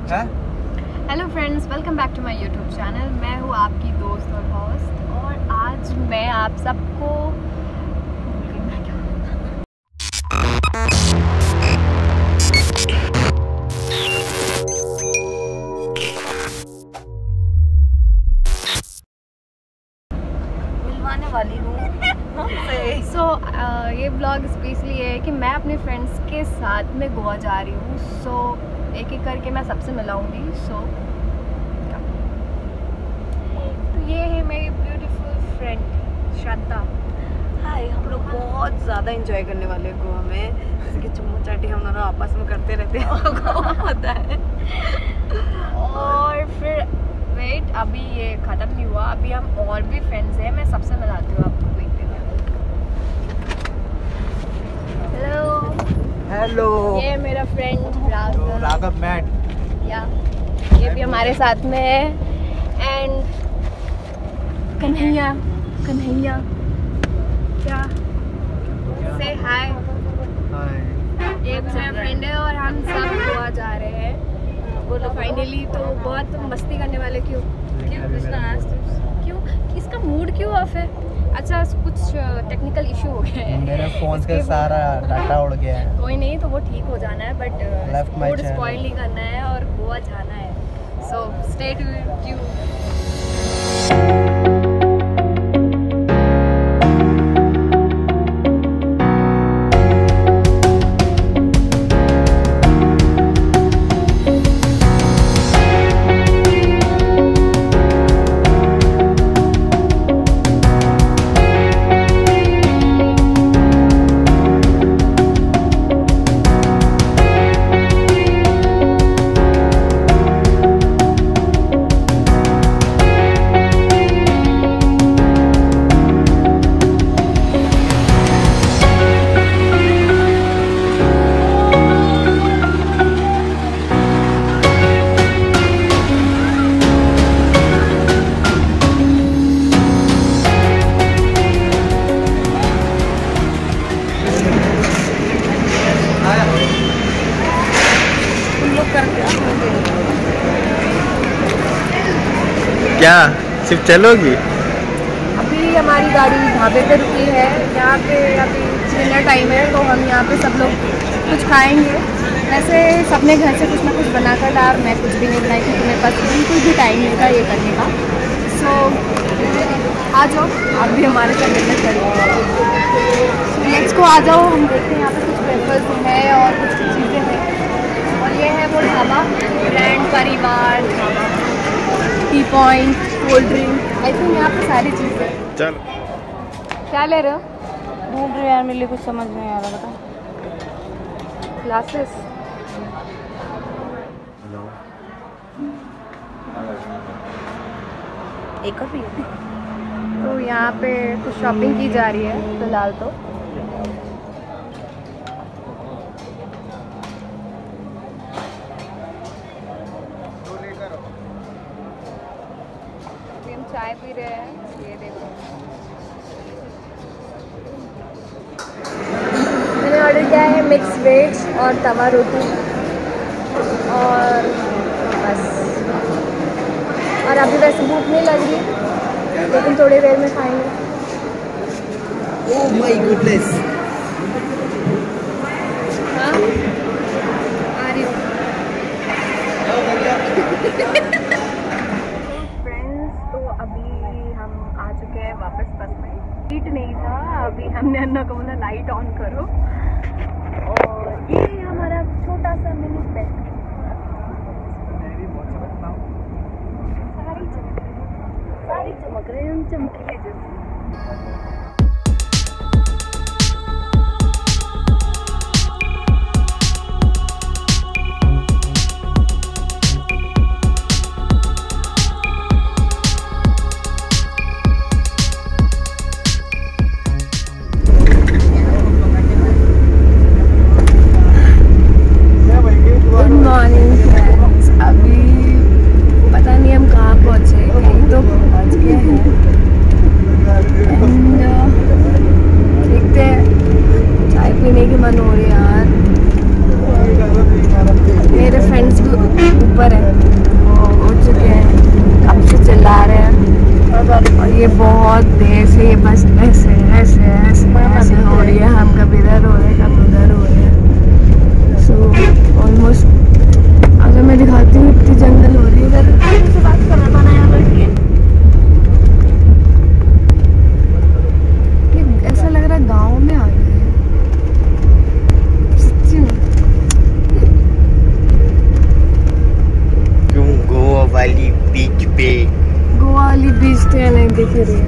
Hello friends, welcome back to my YouTube channel. मैं हूँ आपकी दोस्त और होस्ट, और आज मैं आप सबको मिलवाने वाली हूँ। ये ब्लॉग स्पेशली है कि मैं अपने फ्रेंड्स के साथ में गोवा जा रही हूँ। एक एक करके मैं सबसे मिलाऊंगी। तो ये है मेरी ब्यूटीफुल फ्रेंड श्रद्धा। हाय, हम लोग बहुत ज़्यादा एंजॉय करने वाले हैं गोवा में। जैसे कि चुम्मा चाटी हम दोनों आपस में करते रहते हैं, आपको पता है। और फिर वेट, अभी ये ख़त्म नहीं हुआ, अभी हम और भी फ्रेंड्स हैं, मैं सबसे मिलाती हूँ आपको। हेलो, ये मेरा फ्रेंड राघव मैट। या ये भी हमारे साथ में है। एंड कन्हैया क्या से हाय। ये भी मेरा फ्रेंड है और हम सब गोवा जा रहे हैं। बोलो फाइनली। तो बहुत मस्ती करने वाले। क्यों इसका मूड क्यों ऑफ है? अच्छा, कुछ टेक्निकल इशू हो गया है, मेरे फोन का सारा डाटा उड़ गया है। कोई नहीं, तो वो ठीक हो जाना है, बट मूड स्पॉइल नहीं करना है और गोवा जाना है। So stay tuned. क्या सिर्फ चलोगी? अभी हमारी गाड़ी ढाबे पे रुकी है। यहाँ पे अभी डिनर टाइम है, तो हम यहाँ पे सब लोग कुछ खाएंगे। वैसे सबने घर से कुछ ना कुछ बना कर ला, और मैं कुछ भी नहीं बनाई क्योंकि मेरे पास बिल्कुल भी टाइम नहीं था ये करने का। सो आ जाओ, आप भी हमारे साथ डिनर करेंगे। लेट्स को आ जाओ, हम देखते हैं यहाँ पे कुछ ब्रेकफास्ट है और कुछ चीज़ें हैं। और ये है वो ढाबा, Grand Parivar Dhaba. Tea point, cold drink, I think यहाँ पे सारी चीज़ें। चल, क्या ले रहे हो? ढूंढ रहे यार, मेरे लिए कुछ समझ नहीं आ रहा। बता। ग्लासेस। एक और भी है। तो यहाँ पे कुछ शॉपिंग की जा रही है फिलहाल। तो अभी हम चाय पी रहे हैं। ये देखो, मैंने ऑर्डर किया है मिक्स वेज और तवा रोटी, और बस। और अभी वैसे भूख नहीं लग रही, लेकिन थोड़ी देर में खाएंगे। Oh my goodness. हाँ, आ रही हूँ। फ्रेंड्स, तो अभी हम आ चुके हैं वापस बस में। लाइट नहीं था, अभी हमने अन्ना को बोला लाइट ऑन करो, और ये हमारा छोटा सा मिनी पेट। सारी चमक रहे हैं, हम चमकीले जैसे। ऊपर है वो उठ चुके हैं, कब से चिल्ला रहे हैं और ये बहुत देर से ये बस ऐसे ऐसे ऐसे ऐसे हो रही है। हम कभी इधर हो रहे हैं कभी उधर हो रहे हैं। सो ऑलमोस्ट अगर मैं दिखाती हूँ इतनी जंगल हो रही है इधर। बात करना था ना यहाँ बैठ के, ऐसा लग रहा है गाँव में आ गए हैं सच्ची में। क्यों गोवा वाली बीच पे? गोवा वाली बीच तो यहाँ नहीं दिख रही है।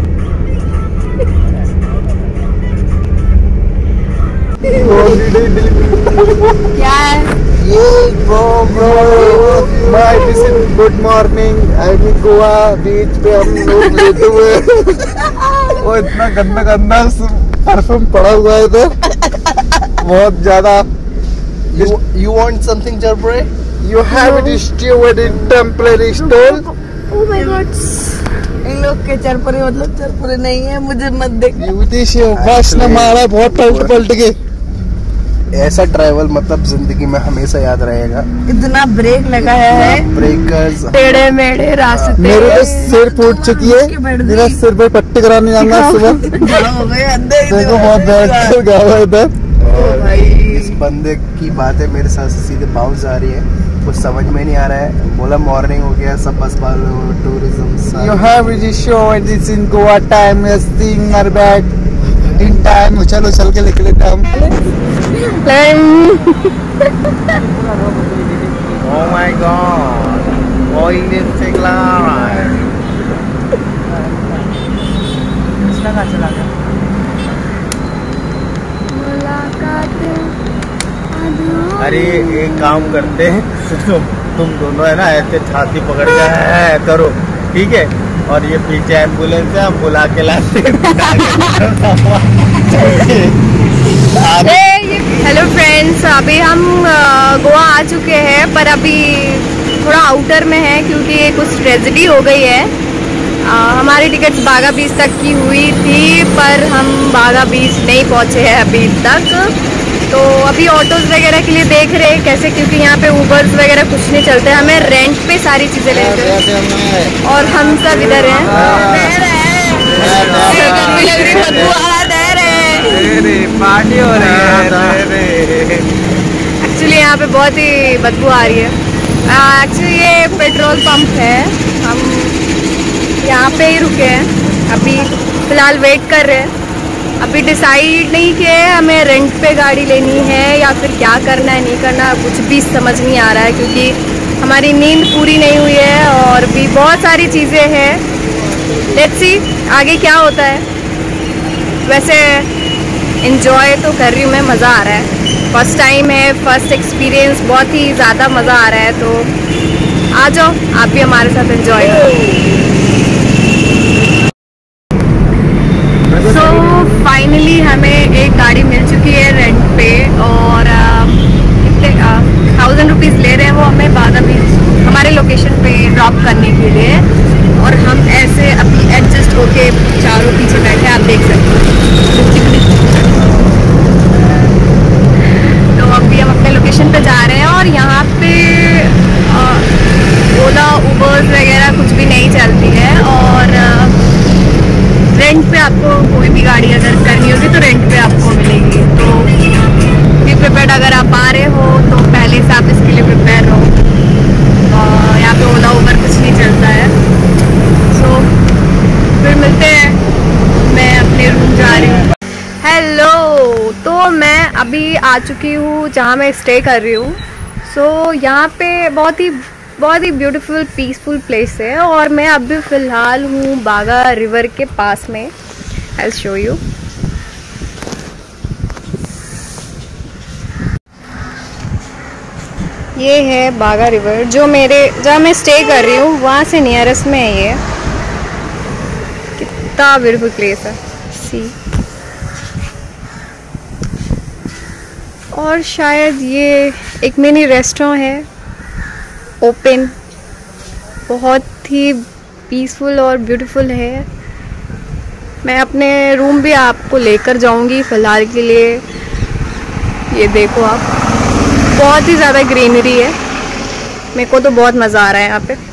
क्या है ये bro my mission good morning. I mean Goa beach पे हम लोग लेटे हुए हैं। वो इतना गंदा गंदा परफ्यूम पड़ा हुआ है इधर बहुत ज्यादा। You want something Jarbore? You have it stewed in temporary stall. Oh my God. इन लोग के चरपुरे मतलब चरपुरे नहीं है, मुझे मत देख। बस ने मारा बहुत पलट के। ऐसा ट्रैवल मतलब जिंदगी में हमेशा याद रहेगा। इतना ब्रेक लगाया है, ब्रेकर्स, टेढ़े मेढ़े रास्ते। मेरे तो सिर फूट चुकी है, मेरा सिर पे पट्टी कराने जाना सुबह। देखो बहुत दर्द हुआ इधर। इस बंदे की बातें मेरे साथ सीधे बाउंस आ रही है, कुछ समझ में नहीं आ रहा है। बोला मॉर्निंग हो गया, सब बस वालों tourism. You have really shown this in Goa time is thing are bad in time। चलो चल के निकले हम। Oh my God, oil lipstick ला। अरे एक काम करते हैं, तुम दोनों है ना ऐसे छाती पकड़ के है करो, ठीक है? और ये पीछे एम्बुलेंस है, हम बुला के लाते हैं। हेलो फ्रेंड्स, अभी हम गोवा आ चुके हैं, पर अभी थोड़ा आउटर में है क्योंकि कुछ ट्रेजेडी हो गई है। हमारी टिकट्स बागा बीच तक की हुई थी, पर हम बागा बीच नहीं पहुंचे हैं अभी तक। तो अभी ऑटोज वगैरह के लिए देख रहे हैं कैसे, क्योंकि यहाँ पे उबर्स वगैरह कुछ नहीं चलते, हमें रेंट पे सारी चीज़ें लेते हैं। और हम सब इधर हैं। पार्टी हो रही है। एक्चुअली यहाँ पे बहुत ही बदबू आ रही है। एक्चुअली ये पेट्रोल पंप है, हम यहाँ पे ही रुके हैं, अभी फ़िलहाल वेट कर रहे हैं। अभी डिसाइड नहीं किया है हमें रेंट पे गाड़ी लेनी है या फिर क्या करना है नहीं करना, कुछ भी समझ नहीं आ रहा है क्योंकि हमारी नींद पूरी नहीं हुई है और भी बहुत सारी चीज़ें हैं। लेट्स सी आगे क्या होता है। वैसे एंजॉय तो कर रही हूँ मैं, मज़ा आ रहा है। फर्स्ट टाइम है, फर्स्ट एक्सपीरियंस, बहुत ही ज़्यादा मज़ा आ रहा है। तो आ जाओ आप भी हमारे साथ एंजॉय करो। सो फाइनली हमें एक गाड़ी मिल चुकी है रेंट पे और कितने 1000 रुपीज़ ले रहे हैं वो हमें बागा बीच हमारे लोकेशन पे ड्रॉप करने के लिए। और हम ऐसे अभी एडजस्ट होके चारों पीछे बैठे आप देख सकते हो। तो अभी हम अपने लोकेशन पे जा रहे हैं और यहाँ पे ओला उबर्स वगैरह कुछ भी नहीं चलती है और रेंट पे आपको कोई भी गाड़ी अगर करनी होगी तो रेंट पे आपको मिलेगी। तो बी प्रिपेयर्ड, अगर आप आ रहे हो तो पहले से आप इसके लिए प्रिपेयर रहो। यहाँ पे ओला उबर कुछ नहीं चलता है। सो फिर मिलते हैं, मैं अपने रूम जा रही हूँ। हेलो, तो मैं अभी आ चुकी हूँ जहाँ मैं स्टे कर रही हूँ। सो यहाँ पे बहुत ही ब्यूटीफुल पीसफुल प्लेस है और मैं अभी फ़िलहाल हूँ बागा रिवर के पास में। I will show you. ये है बागा रिवर जो जहाँ मैं स्टे कर रही हूँ वहाँ से नियरेस्ट में है। ये कितना ब्यूटीफुल प्लेस है, सी। और शायद ये एक मिनी रेस्टोरेंट है, ओपन, बहुत ही पीसफुल और ब्यूटीफुल है। मैं अपने रूम भी आपको लेकर जाऊंगी फ़िलहाल के लिए। ये देखो आप, बहुत ही ज़्यादा ग्रीनरी है मेरे को तो बहुत मज़ा आ रहा है यहाँ पे।